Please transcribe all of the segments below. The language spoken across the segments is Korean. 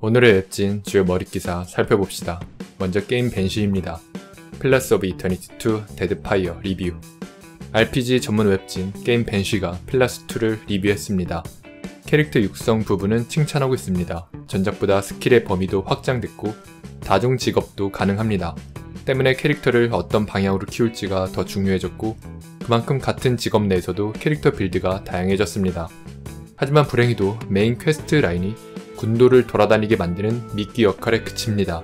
오늘의 웹진 주요 머릿기사 살펴봅시다. 먼저 게임 벤시입니다. 필러스 오브 이터니티 2 데드파이어 리뷰. RPG 전문 웹진 게임 벤시가 필러스 2를 리뷰했습니다. 캐릭터 육성 부분은 칭찬하고 있습니다. 전작보다 스킬의 범위도 확장됐고 다중 직업도 가능합니다. 때문에 캐릭터를 어떤 방향으로 키울지가 더 중요해졌고 그만큼 같은 직업 내에서도 캐릭터 빌드가 다양해졌습니다. 하지만 불행히도 메인 퀘스트 라인이 군도를 돌아다니게 만드는 미끼 역할에 그칩니다.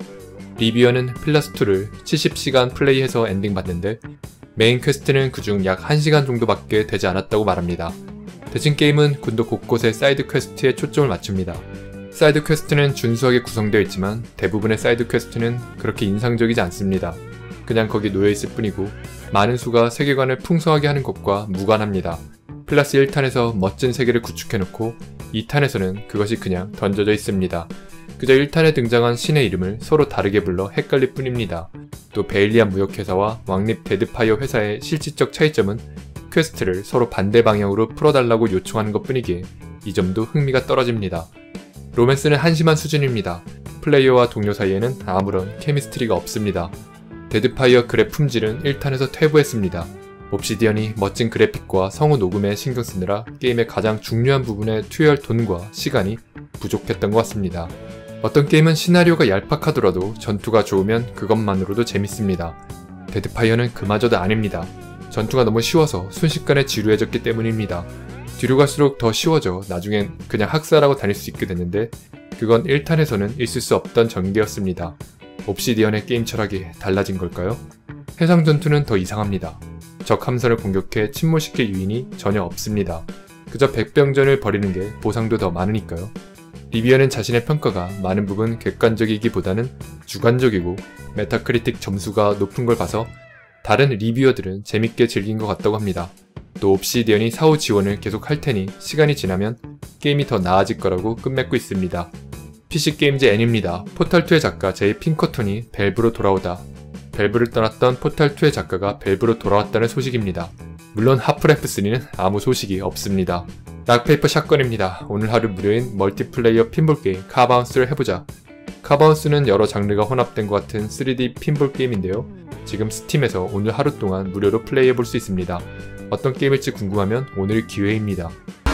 리뷰어는 필러스2를 70시간 플레이해서 엔딩 봤는데 메인 퀘스트는 그중 약 1시간 정도밖에 되지 않았다고 말합니다. 대신 게임은 군도 곳곳의 사이드 퀘스트에 초점을 맞춥니다. 사이드 퀘스트는 준수하게 구성되어 있지만 대부분의 사이드 퀘스트는 그렇게 인상적이지 않습니다. 그냥 거기 놓여있을 뿐이고 많은 수가 세계관을 풍성하게 하는 것과 무관합니다. 플러스 1탄에서 멋진 세계를 구축해놓고 2탄에서는 그것이 그냥 던져져 있습니다. 그저 1탄에 등장한 신의 이름을 서로 다르게 불러 헷갈릴 뿐입니다. 또 베일리안 무역회사와 왕립 데드파이어 회사의 실질적 차이점은 퀘스트를 서로 반대 방향으로 풀어달라고 요청하는 것 뿐이기에 이 점도 흥미가 떨어집니다. 로맨스는 한심한 수준입니다. 플레이어와 동료 사이에는 아무런 케미스트리가 없습니다. 데드파이어 글의 품질은 1탄에서 퇴보했습니다. 옵시디언이 멋진 그래픽과 성우 녹음에 신경 쓰느라 게임의 가장 중요한 부분에 투여할 돈과 시간이 부족했던 것 같습니다. 어떤 게임은 시나리오가 얄팍하더라도 전투가 좋으면 그것만으로도 재밌습니다. 데드파이어는 그마저도 아닙니다. 전투가 너무 쉬워서 순식간에 지루해졌기 때문입니다. 뒤로 갈수록 더 쉬워져 나중엔 그냥 학살하고 다닐 수 있게 됐는데 그건 1탄에서는 있을 수 없던 전개였습니다. 옵시디언의 게임 철학이 달라진 걸까요? 해상 전투는 더 이상합니다. 적 함선을 공격해 침몰시킬 유인이 전혀 없습니다. 그저 백병전을 벌이는 게 보상도 더 많으니까요. 리뷰어는 자신의 평가가 많은 부분 객관적이기보다는 주관적이고 메타크리틱 점수가 높은 걸 봐서 다른 리뷰어들은 재밌게 즐긴 것 같다고 합니다. 또 옵시디언이 사후 지원을 계속 할 테니 시간이 지나면 게임이 더 나아질 거라고 끝맺고 있습니다. PC게임즈 N입니다. 포탈2의 작가 제이 핑커톤이 밸브로 돌아오다. 밸브를 떠났던 포탈2의 작가가 밸브로 돌아왔다는 소식입니다. 물론 하프라이프3는 아무 소식이 없습니다. 락페이퍼 샷건입니다. 오늘 하루 무료인 멀티플레이어 핀볼 게임 카바운스를 해보자. 카바운스는 여러 장르가 혼합된 것 같은 3D 핀볼 게임인데요. 지금 스팀에서 오늘 하루 동안 무료로 플레이해볼 수 있습니다. 어떤 게임일지 궁금하면 오늘 기회입니다.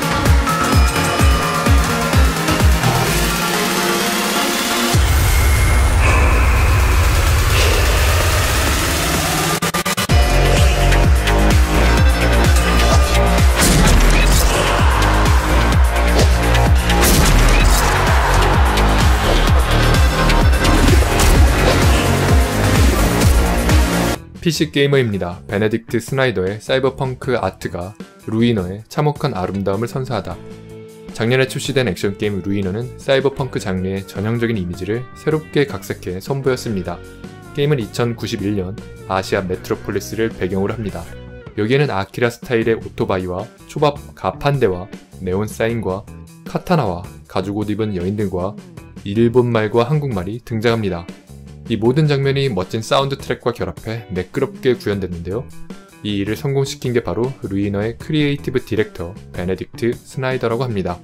PC게이머입니다. 베네딕트 스나이더의 사이버펑크 아트가 루이너의 참혹한 아름다움을 선사하다. 작년에 출시된 액션게임 루이너는 사이버펑크 장르의 전형적인 이미지를 새롭게 각색해 선보였습니다. 게임은 2091년 아시아 메트로폴리스를 배경으로 합니다. 여기에는 아키라 스타일의 오토바이와 초밥 가판대와 네온 사인과 카타나와 가죽옷 입은 여인들과 일본말과 한국말이 등장합니다. 이 모든 장면이 멋진 사운드 트랙과 결합해 매끄럽게 구현됐는데요. 이 일을 성공시킨 게 바로 루이너의 크리에이티브 디렉터 베네딕트 스나이더라고 합니다.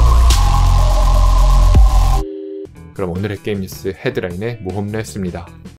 그럼 오늘의 게임 뉴스 헤드라인에 모험을 했습니다.